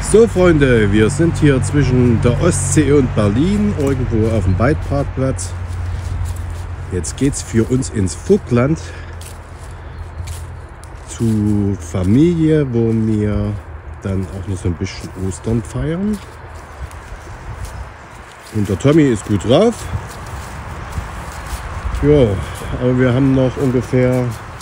So Freunde, wir sind hier zwischen der Ostsee und Berlin, irgendwo auf dem Weidparkplatz. Jetzt geht es für uns ins Vogtland zu Familie, wo wir dann auch noch so ein bisschen Ostern feiern. Und der Tommy ist gut drauf. Ja, aber wir haben noch ungefähr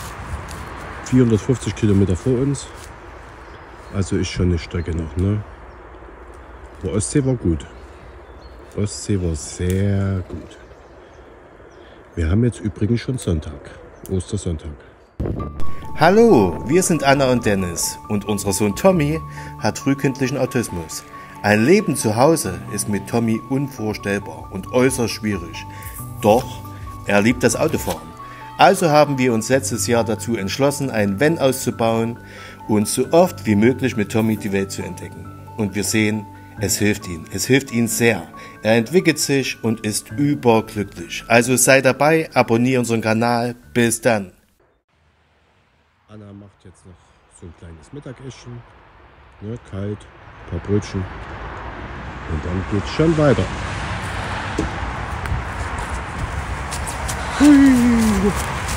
450 Kilometer vor uns. Also ist schon eine Strecke noch, ne? Die Ostsee war gut. Die Ostsee war sehr gut. Wir haben jetzt übrigens schon Sonntag, Ostersonntag. Hallo, wir sind Anna und Dennis und unser Sohn Tommy hat frühkindlichen Autismus. Ein Leben zu Hause ist mit Tommy unvorstellbar und äußerst schwierig. Doch er liebt das Autofahren. Also haben wir uns letztes Jahr dazu entschlossen, ein Van auszubauen und so oft wie möglich mit Tommy die Welt zu entdecken. Und wir sehen, es hilft ihm sehr. Er entwickelt sich und ist überglücklich. Also sei dabei, abonniere unseren Kanal. Bis dann. Anna macht jetzt noch so ein kleines Mittagessen. Ne, kalt, ein paar Brötchen. Und dann geht's schon weiter. Hui.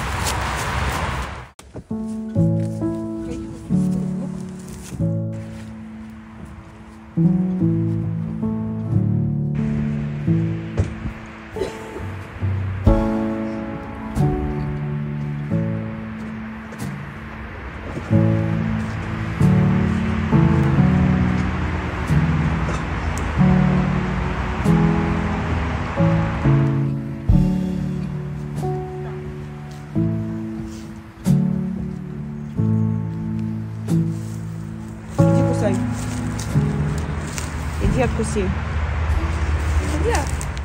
Иди откуси. Иди.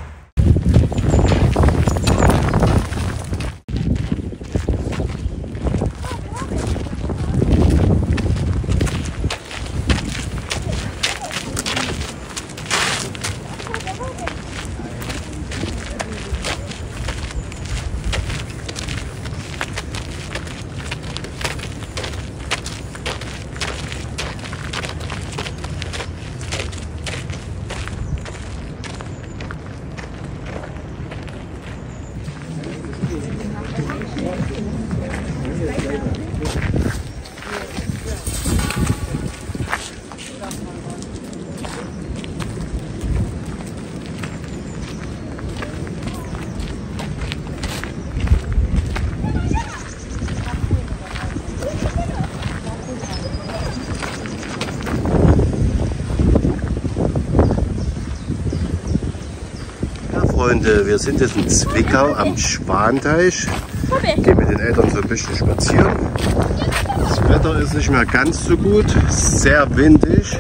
Freunde, wir sind jetzt in Zwickau am Schwanteich. Gehen mit den Eltern so ein bisschen spazieren. Das Wetter ist nicht mehr ganz so gut, sehr windig.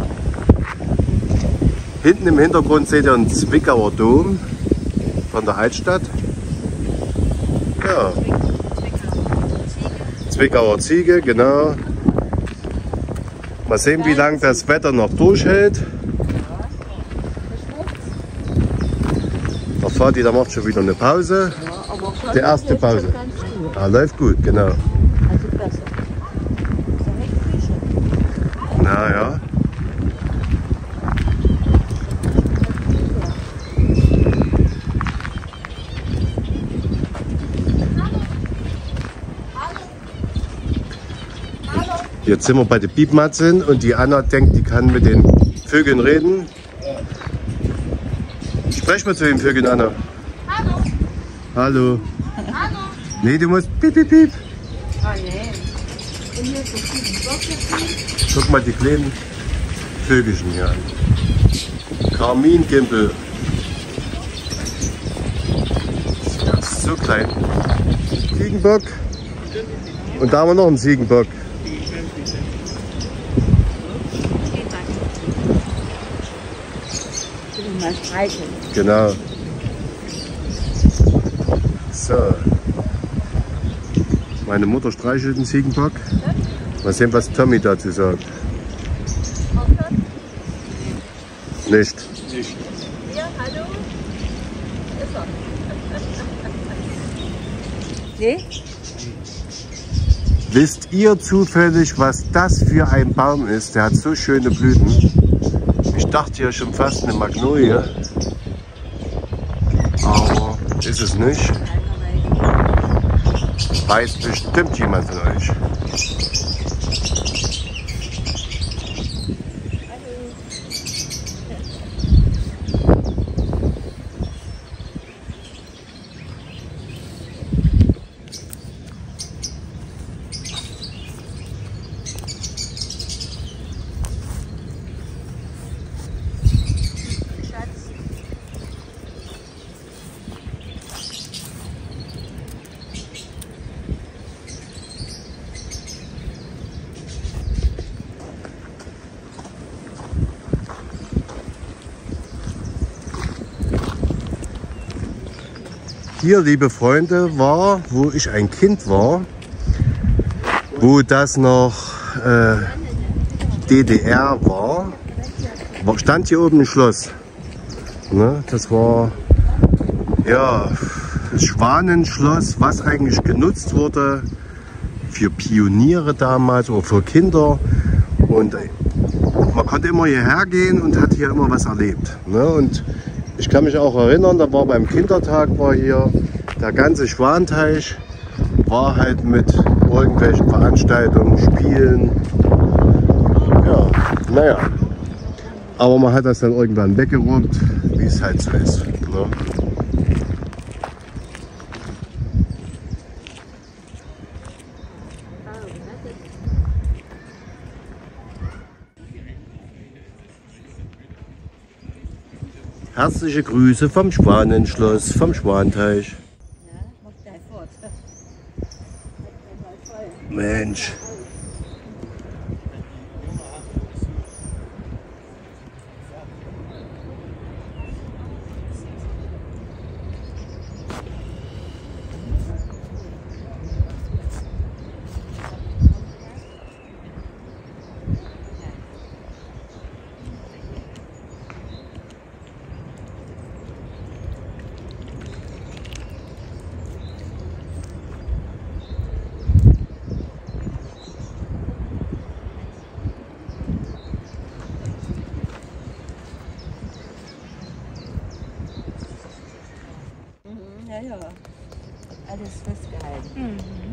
Hinten im Hintergrund seht ihr einen Zwickauer Dom von der Altstadt. Ja. Zwickauer Ziege, genau. Mal sehen, wie lange das Wetter noch durchhält. Der Vati, der macht schon wieder eine Pause. Die erste Pause. Ja, läuft gut, genau. Na ja. Jetzt sind wir bei der Piepmatzen und die Anna denkt, die kann mit den Vögeln reden. Sprech mal zu den Vögeln, Anna. Hallo. Hallo. Hallo. Nee, du musst piep, piep, piep. Ah, nee. Und hier ist so viel Bock. Guck mal die kleinen Vögelchen hier an. Karmingimpel. Ja, so klein. Ziegenbock. Und da haben wir noch einen Ziegenbock. Mal streicheln. Genau. So. Meine Mutter streichelt den Ziegenbock. Mal sehen, was Tommy dazu sagt. Nicht. Ja, hallo. Ist er. Nee? Wisst ihr zufällig, was das für ein Baum ist? Der hat so schöne Blüten. Ich dachte ja schon fast eine Magnolie. Aber ist es nicht. Weiß bestimmt jemand von euch. Hier, liebe Freunde, war, wo ich ein Kind war, wo das noch DDR war, stand hier oben ein Schloss. Ne? Das war ja das Schwanenschloss, was eigentlich genutzt wurde für Pioniere damals oder für Kinder. Und man konnte immer hierher gehen und hat hier immer was erlebt. Ne? Und ich kann mich auch erinnern, da war beim Kindertag war hier der ganze Schwanteich, war halt mit irgendwelchen Veranstaltungen, Spielen. Ja, naja. Aber man hat das dann irgendwann weggeräumt, wie es halt so ist. Ne? Herzliche Grüße vom Schwanenschloss, vom Schwanteich. Mensch. Ja, ja. Alles festgehalten.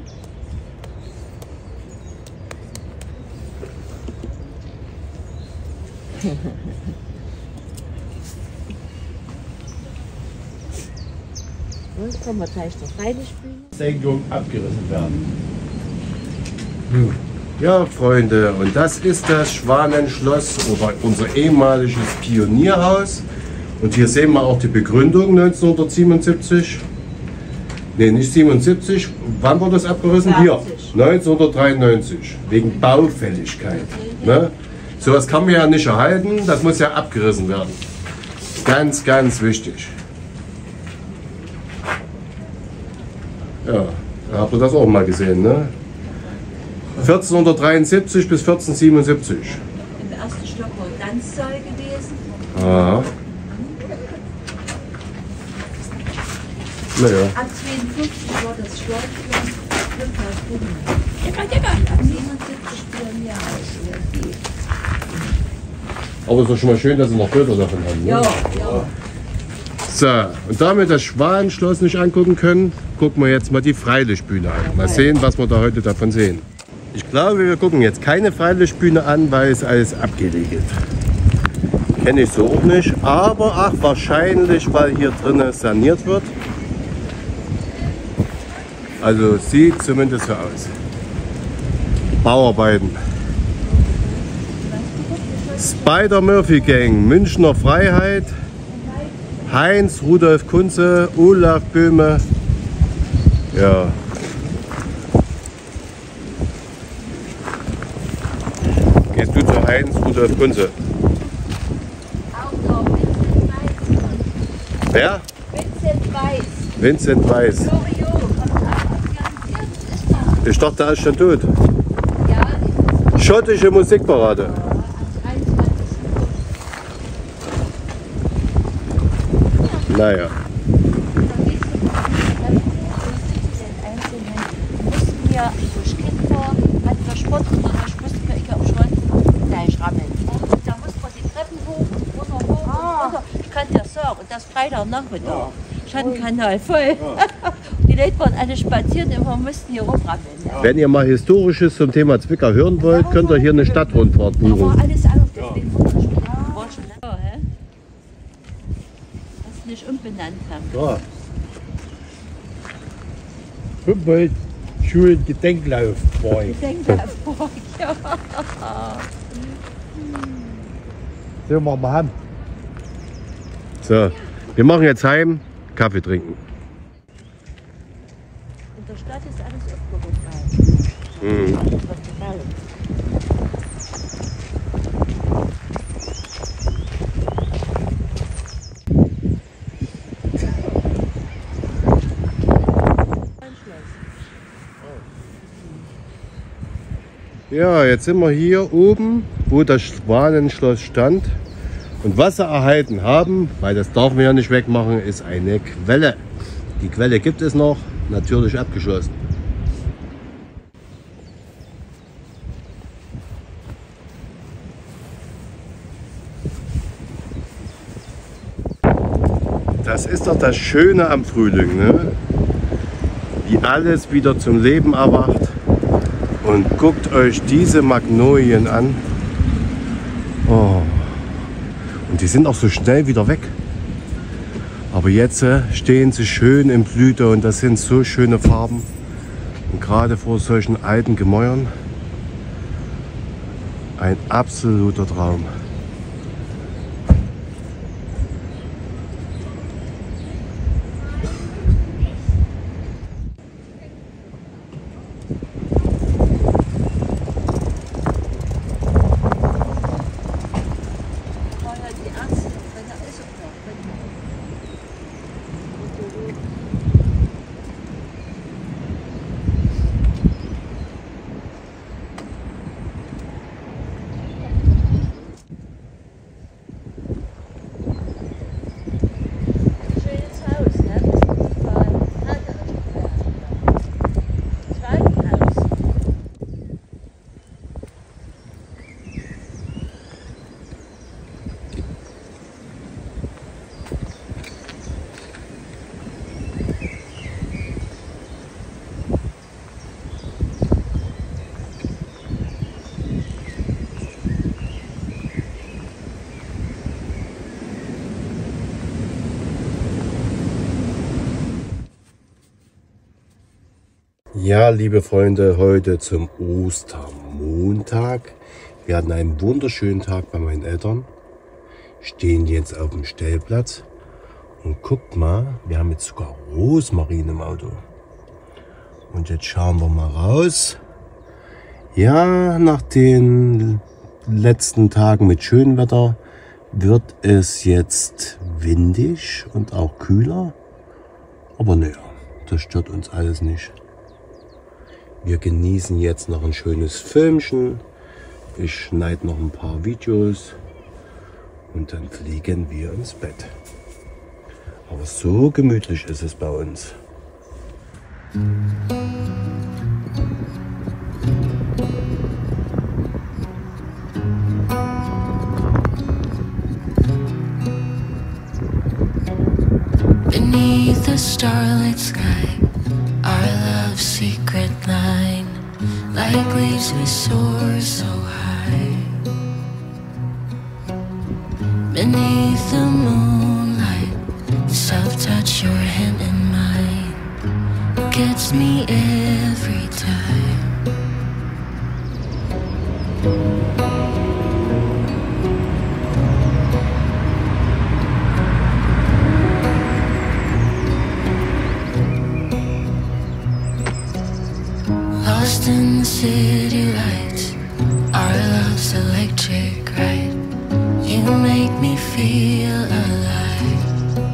Und kommen wir gleich zur Freilichtbühne. Senkung abgerissen werden. Ja, Freunde, und das ist das Schwanenschloss oder unser ehemaliges Pionierhaus. Und hier sehen wir auch die Begründung 1977. Ne, nicht 77. Wann wurde das abgerissen? 80. Hier, 1993. Wegen Baufälligkeit. Ne? Sowas kann man ja nicht erhalten, das muss ja abgerissen werden. Ganz, ganz wichtig. Ja, da habt ihr das auch mal gesehen, ne? 1473 bis 1477. Im ersten Stock war Tanzsaal gewesen. Aha. Naja. Ab 52 war das Schwarzland. Ab 77 Pionierhaus irgendwie. Aber es ist doch schon mal schön, dass Sie noch Bilder davon haben. Ne? Ja, ja. So, und damit das Schwanenschloss nicht angucken können, gucken wir jetzt mal die Freilichtbühne an. Mal sehen, was wir da heute davon sehen. Ich glaube, wir gucken jetzt keine Freilichtbühne an, weil es alles abgeriegelt. Kenne ich so auch nicht, aber ach, wahrscheinlich, weil hier drinnen saniert wird. Also sieht zumindest so aus. Bauarbeiten. Spider-Murphy Gang, Münchner Freiheit, Heinz, Rudolf Kunze, Olaf Böhme. Ja. Gehst du zu Heinz, Rudolf Kunze? Auch noch Vincent Weiss. Wer? Vincent Weiss. Vincent Weiss. Loriot. Ich dachte, er ist schon tot. Ja, Schottische Musikparade. Naja. mussten wir durch Kinder der Sport und ich musste mir ich am Schwanz gleich rammeln. Da muss man die Treppen hoch, runter. Ich kann dir sagen, das Freitagnachmittag. Schattenkanal voll. Die Leute waren alle spazieren und wir mussten hier rumrammeln. Ja. Wenn ihr mal Historisches zum Thema Zwickau hören wollt, könnt ihr hier eine Stadtrundfahrt Da war buchen. alles auf, deswegen war schon lecker, hä? Was sie nicht umbenannt haben. Ja. Humboldt Schulengedenklauf war ich. Ich denke, ja. So machen wir haben. So, wir machen jetzt heim, Kaffee trinken. In der Stadt ist alles aufgeräumt. Mhm. Das wird gefallen. Ja, jetzt sind wir hier oben, wo das Schwanenschloss stand. Und was sie erhalten haben, weil das darf man ja nicht wegmachen, ist eine Quelle. Die Quelle gibt es noch, natürlich abgeschlossen. Das ist doch das Schöne am Frühling, ne? Wie alles wieder zum Leben erwacht. Und guckt euch diese Magnolien an. Oh. Und die sind auch so schnell wieder weg. Aber jetzt stehen sie schön in Blüte und das sind so schöne Farben. Und gerade vor solchen alten Gemäuern ein absoluter Traum. Ja, liebe Freunde, heute zum Ostermontag. Wir hatten einen wunderschönen Tag bei meinen Eltern. Stehen jetzt auf dem Stellplatz. Und guckt mal, wir haben jetzt sogar Rosmarin im Auto. Und jetzt schauen wir mal raus. Ja, nach den letzten Tagen mit schönem Wetter wird es jetzt windig und auch kühler. Aber naja, das stört uns alles nicht. Wir genießen jetzt noch ein schönes Filmchen. Ich schneide noch ein paar Videos und dann fliegen wir ins Bett. Aber so gemütlich ist es bei uns. Beneath the starlit sky, our love's secret line, like leaves we soar so high. Beneath the moonlight, soft touch your hand in mine, gets me every time. Lost in the city lights, our love's electric, right? You make me feel alive.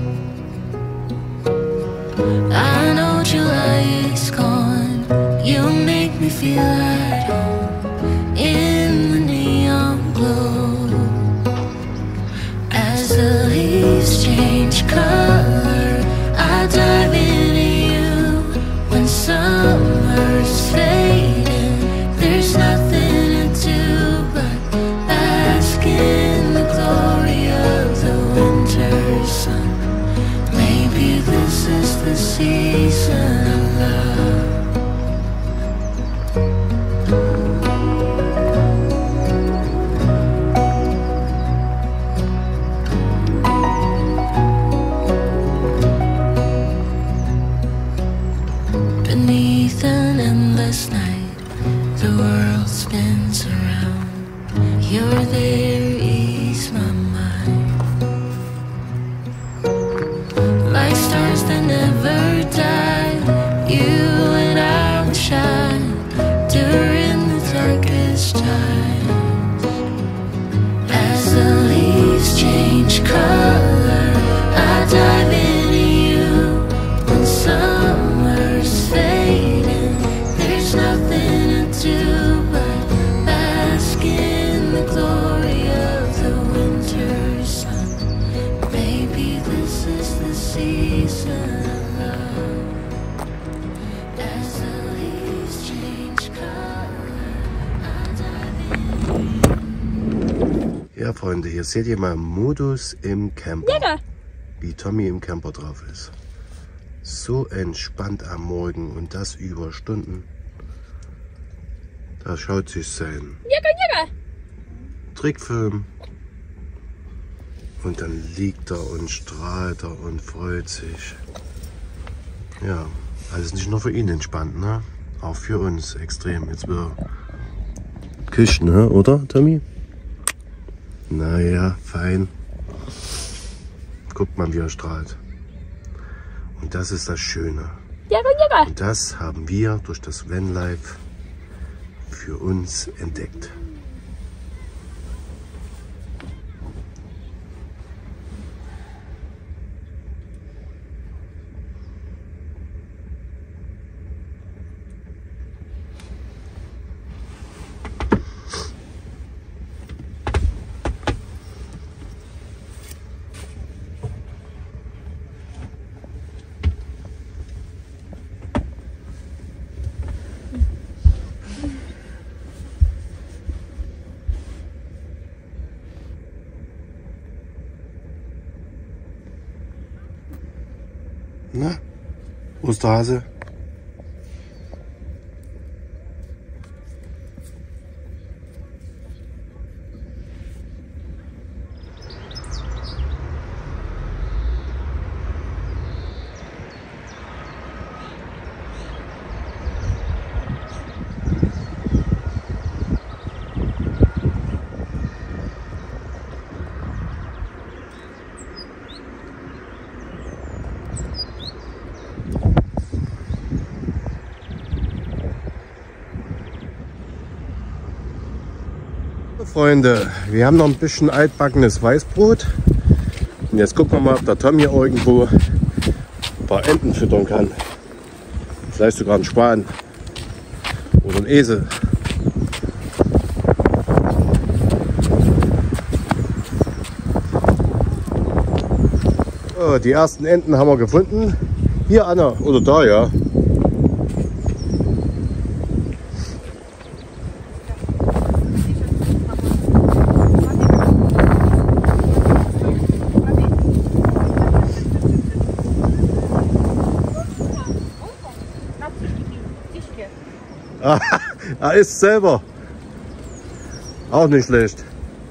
I know July is gone, you make me feel at home in the neon glow. As the leaves change color, I dive into you. When summer's fading, there's nothing season of love. Beneath an endless night, the world spins around. You're there, ease my mind. Like stars that never die, you and I will shine during the darkest times. As the leaves change color, I dive into you. When summer's fading, there's nothing to do but bask in the glory of the winter sun. Maybe this is the season of love. As the leaves change color, I dive in. Ja, Freunde, hier seht ihr mal Modus im Camper. Wie Tommy im Camper drauf ist. So entspannt am Morgen und das über Stunden. Da schaut sich sein Trickfilm und dann liegt er und strahlt er und freut sich. Ja, alles nicht nur für ihn entspannt, ne? Auch für uns extrem. Jetzt wieder küssen, ne? Oder, Tommy? Naja, fein. Guckt mal, wie er strahlt. Und das ist das Schöne. Und das haben wir durch das Vanlife für uns entdeckt. Na, Osterhase? Freunde, wir haben noch ein bisschen altbackenes Weißbrot. Und jetzt gucken wir mal, ob der Tom hier irgendwo ein paar Enten füttern kann. Vielleicht sogar einen Schwan oder einen Esel. So, die ersten Enten haben wir gefunden. Hier, Anna, oder da, ja. Er isst selber. Auch nicht schlecht.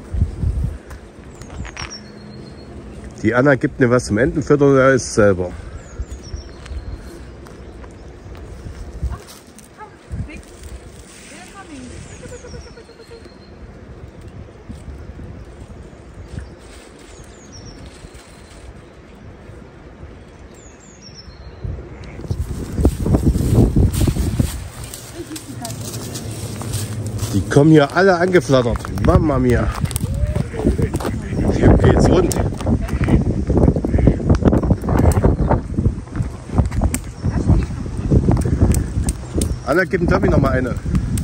Die Anna gibt mir was zum Entenfüttern, er isst selber. Die kommen hier alle angeflattert. Mama mia. Hier geht's rund. Anna, gib dem Tommy noch mal eine.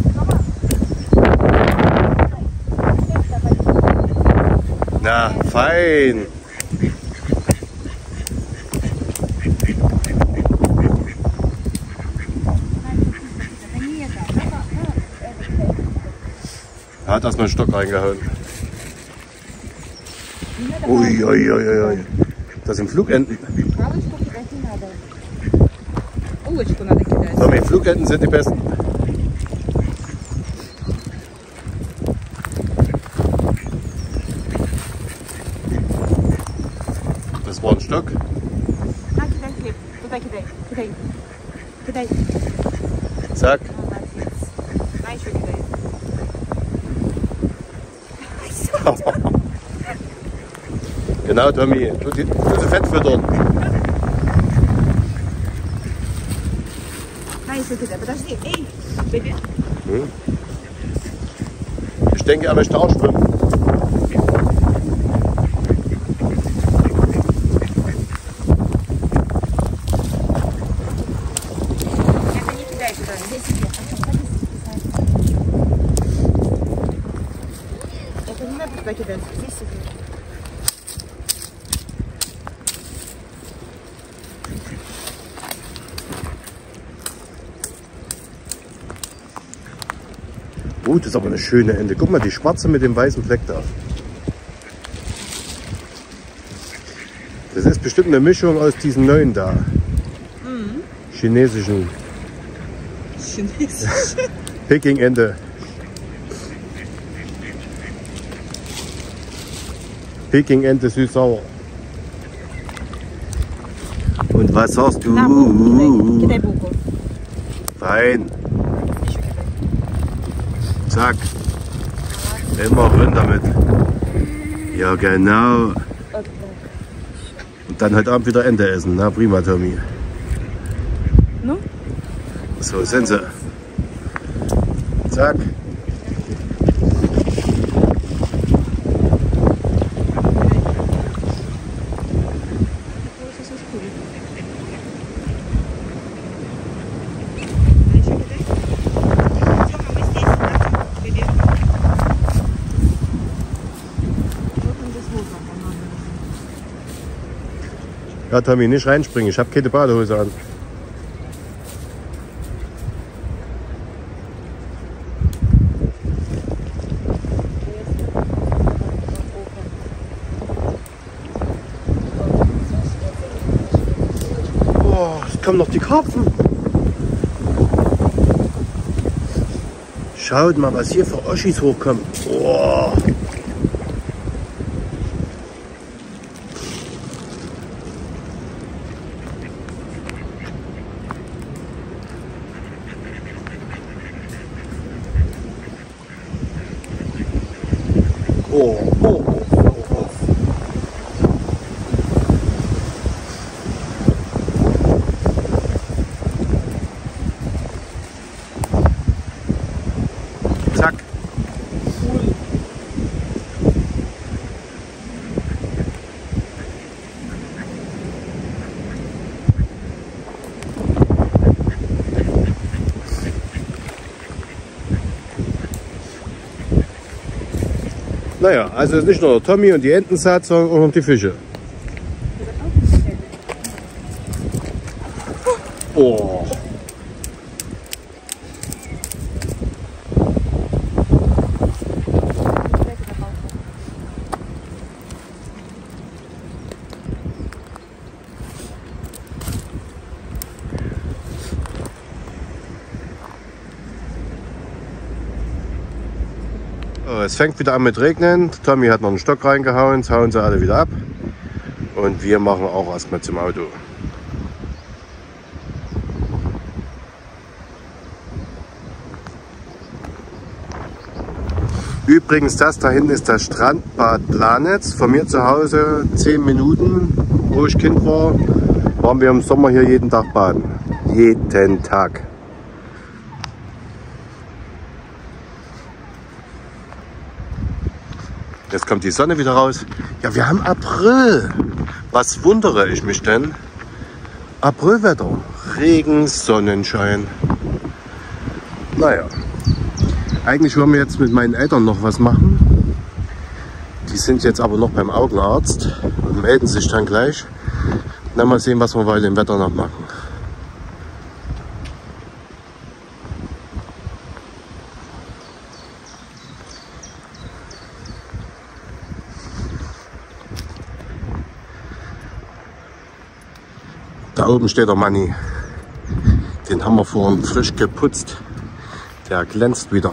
Na, fein. Er hat erstmal einen Stock reingehauen. Uiuiuiui. Das sind Flugenten. Улочку надо кидать. Tommy, Flughänden sind die besten. Das war ein Stock. На, кидай хлеб. Туда кидай. Кидай. Кидай. Zack. Молодец. На, еще кидай. Genau, Tommy. Du sie fett füttern. На, еще кидай. Подожди. Эй, беби. Ich denke, er möchte auch schwimmen. Это не кидай туда. Здесь тебе. Это не надо туда кидать. Здесь себе. Das ist aber eine schöne Ente. Guck mal, die schwarze mit dem weißen Fleck da. Das ist bestimmt eine Mischung aus diesen neuen da. Chinesischen. Peking-Ente. Peking-Ente süß-sauer. Und was sagst du? На, булку кидай. Кидай булку. Fein. Еще кидай. Zack. Immer rein damit. Ja, genau. Und dann heute Abend wieder Ente essen. Na prima, Tommy. Ну? So sind sie. Zack. Ja, Tommy, nicht reinspringen. Ich habe keine Badehose an. Oh, es kommen noch die Karpfen. Schaut mal, was hier für Oschis hochkommen. Oh. Zack. Naja, also nicht nur der Tommy und die Entensaat, sondern auch noch die Fische. Oh. Es fängt wieder an mit Regnen. Tommy hat noch einen Stock reingehauen, jetzt hauen sie alle wieder ab. Und wir machen auch erstmal zum Auto. Übrigens, das da hinten ist das Strandbad Planitz. Von mir zu Hause 10 Minuten, wo ich Kind war, waren wir im Sommer hier jeden Tag baden. Jeden Tag. Jetzt kommt die Sonne wieder raus. Ja, wir haben April. Was wundere ich mich denn? Aprilwetter. Regen, Sonnenschein. Naja. Eigentlich wollen wir jetzt mit meinen Eltern noch was machen. Die sind jetzt aber noch beim Augenarzt und melden sich dann gleich. Dann mal sehen, was wir bei dem Wetter noch machen. Da oben steht der Manni. Den haben wir vorhin frisch geputzt. Der glänzt wieder.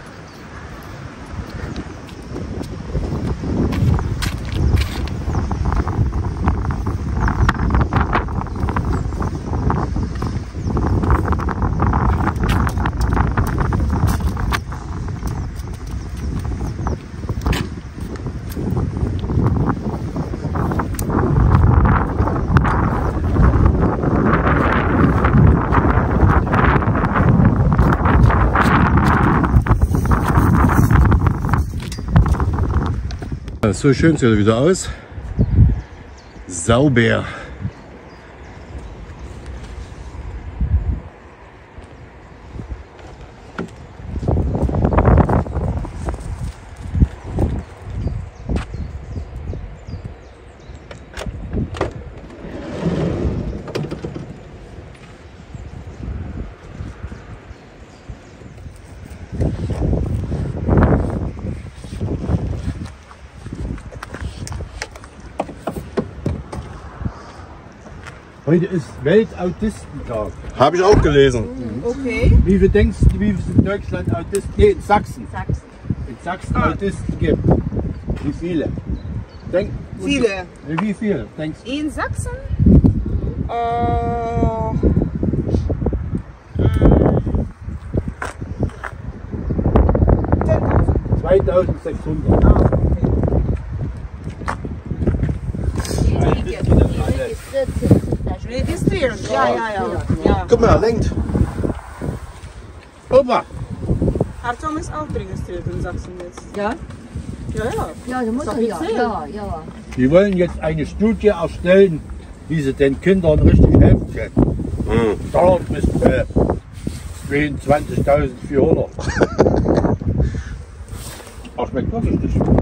So schön sieht er wieder aus. Sauber. Heute ist Weltautistentag. Habe ich auch gelesen. Okay. Wie viel denkst du, wie es in Deutschland Autisten, nee, in Sachsen, Sachsen. in Sachsen Autisten gibt? Wie viele? Denk, Viele. Wie viele denkst du? In Sachsen? 2600. Ah, okay. Registrieren. Ja. Guck mal, er lenkt. Opa, Artom ist auch registriert in Sachsen jetzt. Ja? Ja. Ja, du musst Ist doch ja. offiziell. Ja. wir wollen jetzt eine Studie erstellen, wie sie den Kindern richtig helfen können. Dauert bis 22.400. Ach, schmeckt wirklich nicht.